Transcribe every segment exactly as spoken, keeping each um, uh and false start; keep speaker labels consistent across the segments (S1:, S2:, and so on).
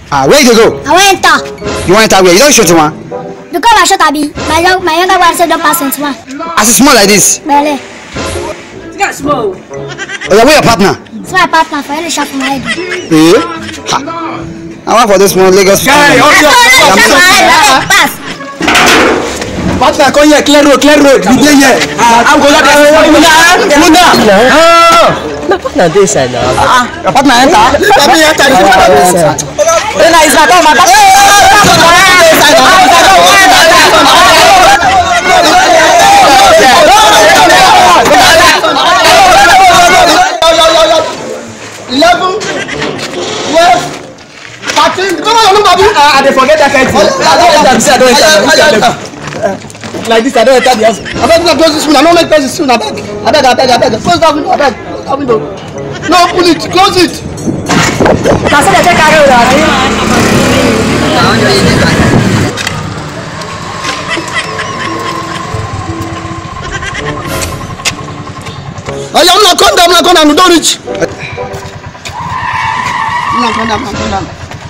S1: Ah, where you go?
S2: I went enter.
S1: You want enter where? You don't show to one.
S2: You come and shut up. My young, my younger brother said don't pass into one.
S1: As it's small like this.
S2: Bele.
S3: You got small.
S1: Oh, yeah, where your partner?
S2: It's my partner for any shop from my head.
S1: Eh? Ha. I want for this small Lagos.
S4: Guy,
S2: That's all my head. Pass.
S4: partner, come here, clear road, clear road. You dey here. I'm going to Muna. Muna.
S5: My partner dey inside now.
S4: Ah, your partner enter. Let me enter. Hey, na is that all my partner? Eleven, twelve, thirteen. No, no, no, baby. I dey forget that kind thing. I don't enter. I don't enter. Like this, I don't enter the house. I don't close this window. I don't make close this window. I beg, I beg, I beg, I beg. Close that window. I beg. That window. No, open it. Close it.
S3: That's what I take care of.
S4: I am not come down. I'm not come down. Don't reach. I'm not come down. I'm not come down.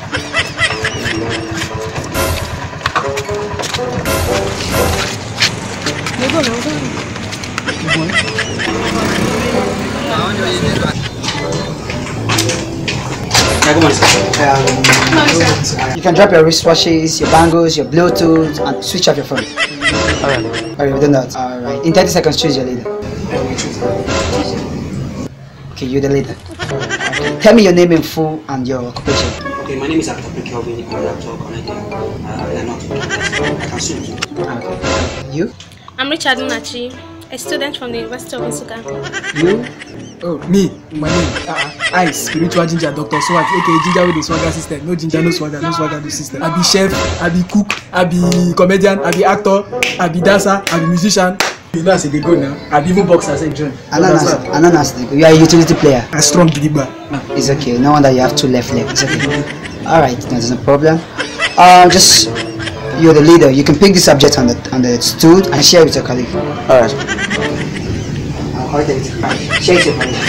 S1: You can drop your wristwatches, your bangles, your Bluetooth, and switch off your phone.
S5: Alright.
S1: Alright, we've done that. Alright. In thirty seconds, choose your leader. Okay, you're the leader. Okay. Tell me your name in full and your occupation.
S6: Okay, my name is Actor Kelvin. I'm an actor, Canadian. Uh, I'm not I can swim.
S1: Okay. You?
S7: I'm Richard Munachi, a student from the University of Nsukka.
S1: You?
S4: Oh, me, my name, uh, I, spiritual ginger, Doctor Swag, aka Ginger with the swagger system. No ginger, no swagger, no swagger, no system. I be chef, I be cook, I be comedian, I be actor, I be dancer, I be musician. You know, I say they go now. I be even boxer, I say join.
S1: Ananas, Ananas, you are a utility player.
S4: I strong gidigba.
S1: It's okay, no wonder you have two left legs. It's okay. Alright, there's no problem. Um, just, you're the leader. You can pick the subject on the, on the stool and share it with your colleague. Alright. I'll hold it. Share it with your colleague.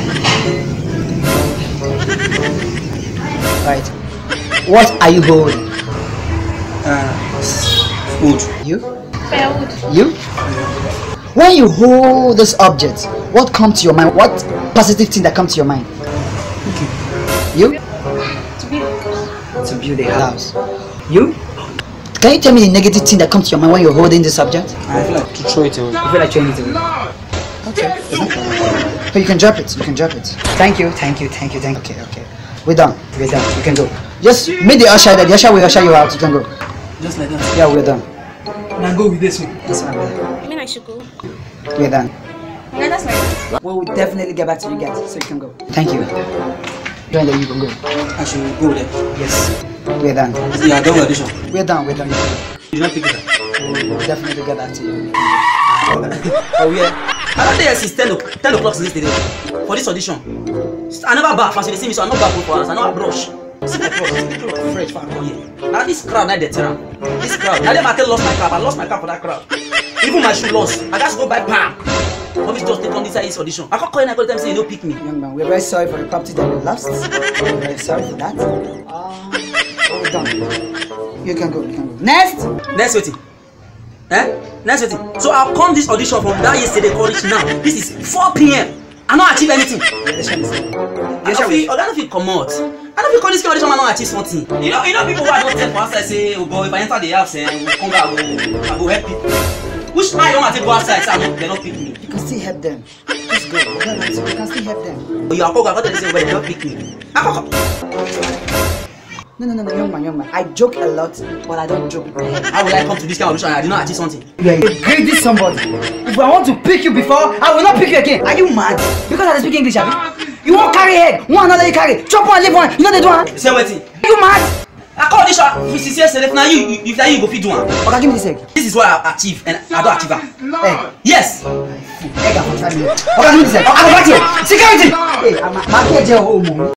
S1: Right. What are you holding?
S6: Uh, wood.
S1: You?
S7: Firewood.
S1: You? When you hold this object, what comes to your mind? What positive thing that comes to your mind? Okay. You?
S7: To build.
S1: To build a house. You? Can you tell me the negative thing that comes to your mind when you're holding this object?
S6: I feel like to throw it away.
S1: You feel like throwing it away? Okay. But you can drop it. You can drop it. Thank you. Thank you. Thank you. Thank you. Okay. Okay. We're done. We're done. You can go. Just make the usher that the usher will usher you out. You can go.
S4: Just like that.
S1: Yeah, we're done.
S4: Now go with this one.
S1: That's fine. We're done.
S7: I mean, I should go.
S1: We're done.
S7: Yeah, that's my.
S1: We will definitely get back to you guys, so you can go. Thank you. Join the you can go.
S6: I should go there.
S1: Yes. We're done.
S6: Yeah, done with audition.
S1: We're done. We're done.
S6: You don't pick it up.
S1: We'll definitely get back to you.
S6: Oh yeah. I don't think since ten o'clock since yesterday for this audition. I never bath. As you see me, so I'm not bath for us. I know I brush. See my clothes. See the clothes fresh for here. Now this crowd, now they tell them. This crowd. Now them I tell lost my cap. I lost my cap for that crowd. Even my shoe lost. I just go buy palm. Obviously just take on this this audition. I can't call in. I call them say you don't pick me.
S1: Young man, we're very sorry for the property that we lost. We're very sorry for that. Uh, we're done. You can go. You can go. Next.
S6: Next waiting. Eh? Next waiting. So I'll come this audition from that yesterday college now. This is four P M I don't achieve anything. I don't feel. I don't feel come out. I don't feel call this audition. I don't achieve something. You know, you know people who I don't tell for outside say, oh boy, if I enter the house and come back, I will, I will help people. Which I don't want to go outside, so they don't pick me.
S1: You can still help them. Just go. You can still help them.
S6: You are going to say, well, they don't pick me.
S1: No, no, no, no, young man, young man. I joke a lot, but I don't joke with my head.
S6: How will I come to this kind of audition and I did not achieve something?
S1: You are a greedy somebody. If I want to pick you before, I will not pick you again. Are you mad? Because I speak English, Abi? You won't carry head. One another you carry. Chop one, leave one. You know they do one.
S6: Say what?
S1: Are you mad?
S6: I call this one. If you see yourself now, you if you go fit do one.
S1: Okay, give me this egg.
S6: This is what I achieve and I don't achieve that.
S1: Egg.
S6: Yes.
S1: Egg for five minutes. Okay, give me this egg. I'm back here. Security. Hey, I'm back here.